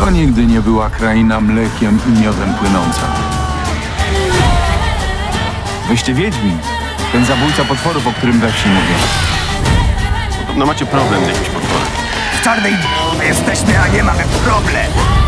To nigdy nie była kraina mlekiem i miodem płynąca. Wyście wiedźmi. Ten zabójca potworów, o którym we wsi mówię. Podobno macie problem z jakimś potworem. W czarnej jesteśmy, a nie mamy problem.